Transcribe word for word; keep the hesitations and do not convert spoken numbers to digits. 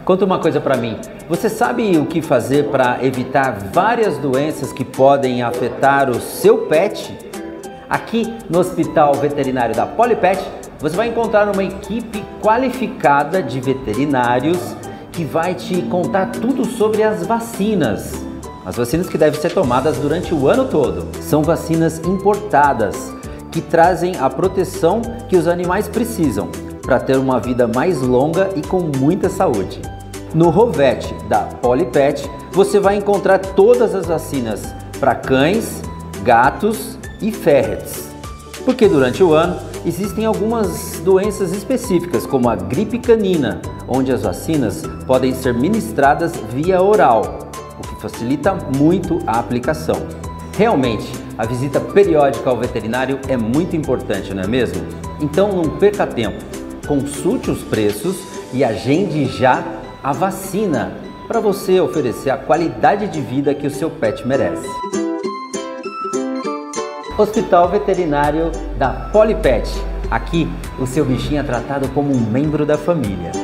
Conta uma coisa pra mim, você sabe o que fazer para evitar várias doenças que podem afetar o seu pet? Aqui no Hospital Veterinário da Polipet, você vai encontrar uma equipe qualificada de veterinários que vai te contar tudo sobre as vacinas. As vacinas que devem ser tomadas durante o ano todo. São vacinas importadas que trazem a proteção que os animais precisam para ter uma vida mais longa e com muita saúde. No Rovet da Polipet, você vai encontrar todas as vacinas para cães, gatos e ferrets. Porque durante o ano existem algumas doenças específicas, como a gripe canina, onde as vacinas podem ser ministradas via oral, o que facilita muito a aplicação. Realmente, a visita periódica ao veterinário é muito importante, não é mesmo? Então não perca tempo, consulte os preços e agende já a vacina para você oferecer a qualidade de vida que o seu pet merece. Hospital Veterinário da Polipet. Aqui, o seu bichinho é tratado como um membro da família.